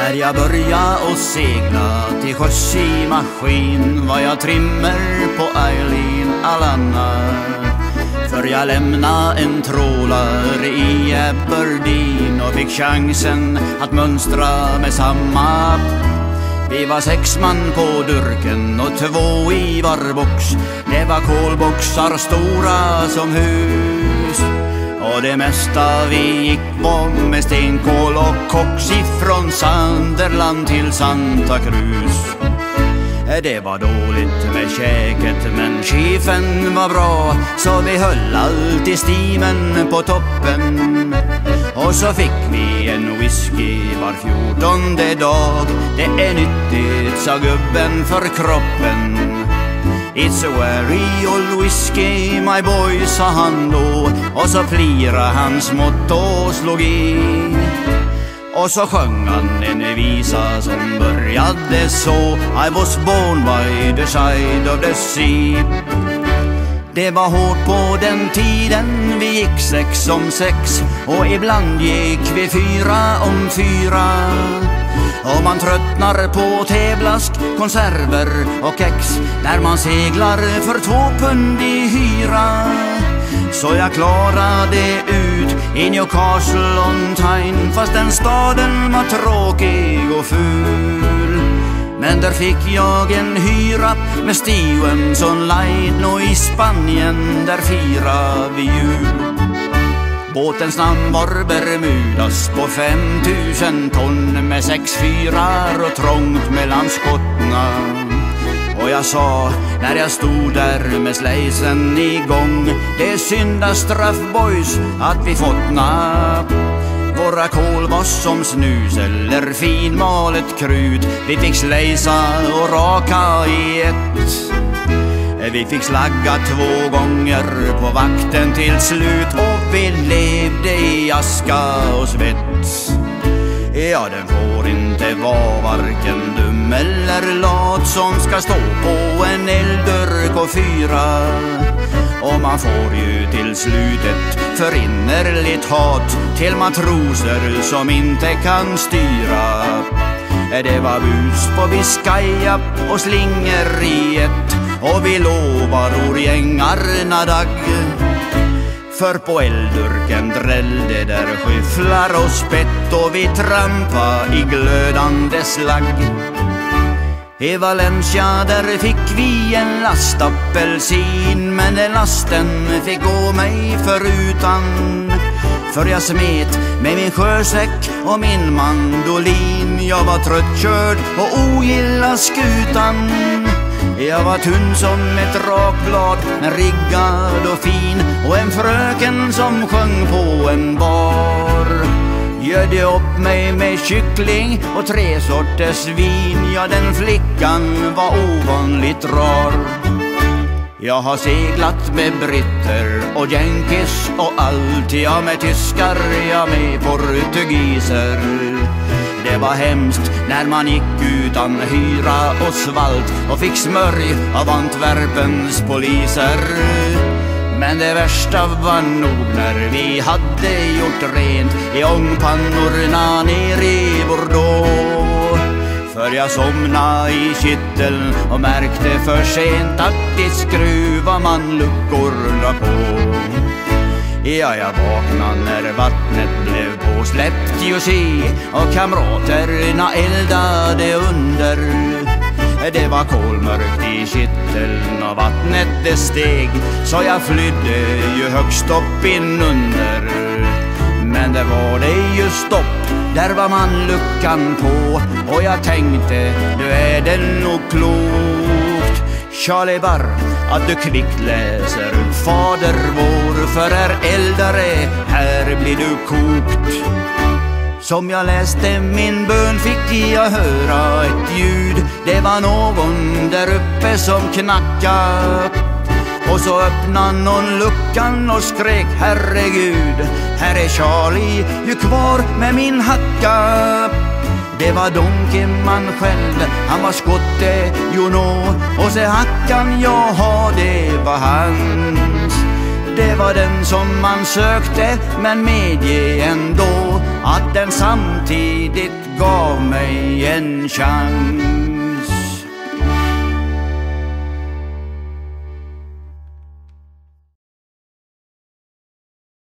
När jag börja och segla till sjöss i maskin var jag trimmer på Eileen Alanna. För jag lämna en trålare i Aberdeen och fick chansen att mönstra med samma. Vi var 6 man på durken och 2 i var box. Det var kolboxar stora som hus. Och det mesta vi gick var med stenkål och koks ifrån Sunderland till Santa Cruz. Det var dåligt med käket men chefen var bra, så vi höll alltid stimen på toppen. Och så fick vi en whisky var 14:e dag. Det är nyttigt, sa gubben, för kroppen. It's a very old whiskey, my boy, sa han då. Och så plira han smått och slog i. Och så sjöng han en visa som började så: I was born by the side of the sea. Det var hårt på den tiden, vi gick 6 om 6. Och ibland gick vi 4 om 4. Och man tröttnar på teblask, konserver och kex när man seglar för 2 pund i hyra. Så jag klarade ut i Newcastle on Tyne, fast den staden var tråkig och ful. Men där fick jag en hyra med Stevenson Line, och i Spanien där firar vi jul. Båtens namn var Bermudas på 5000 ton med 6 fyrar och trångt mellan skottna. Och jag sa när jag stod där med slejsen igång: det är syndastraff, boys, att vi fått napp. Våra kål var som snus eller finmalet krut. Vi fick slejsa och raka i ett. Vi fick slagga 2 gånger på vakten till slut, och vi levde i aska och svett. Ja, den får inte vara varken dum eller lat som ska stå på en elddörk och fyra. Och man får ju till slutet för innerligt hat till matroser som inte kan styra. Det var bus på Biscaya och slinger i ett, och vi lovar orgängarna dag. För på elddurken drällde där skyfflar och spett, och vi trampa i glödande slagg. I Valencia där fick vi en last apelsin, men den lasten fick gå mig förutan. För jag smet med min sjösäck och min mandolin. Jag var tröttkörd och ogilla skutan. Jag var tunn som ett rakblad, men riggad och fin, och en fröken som sjöng på en bar. Gödde upp mig med kyckling och 3 sorters vin. Ja, den flickan var ovanligt rar. Jag har seglat med britter och jänkis och allt. Jag med tyskar, jag med portugiser. Det var hemskt när man gick utan hyra och svalt och fick smörj av Antwerpens poliser. Men det värsta var nog när vi hade gjort rent i ångpannorna nere i Bordeaux. För jag somnade i kitteln och märkte för sent att i skruva man luckorna på. Ja, jag vaknade när vattnet blev påsläppt ju se, och kamraterna eldade under. Det var kolmörkt i kitteln och vattnet det steg, så jag flydde ju högst upp inunder. Men det var det ju stopp, där var man luckan på, och jag tänkte, nu är det nog klokt, Charlie Barr, att du kvickt läser Fader vår, för här eldare, här blir du kokt. Som jag läste min bön fick jag höra ett ljud. Det var någon där uppe som knackade. Och så öppnade någon luckan och skrek, herregud, här är Charlie ju kvar med min hacka. Det var Donkeman själv, han var skotte, you know. Och så hackan, jaha, det var hans. Det var den som man sökte, men medge ändå att den samtidigt gav mig en chans.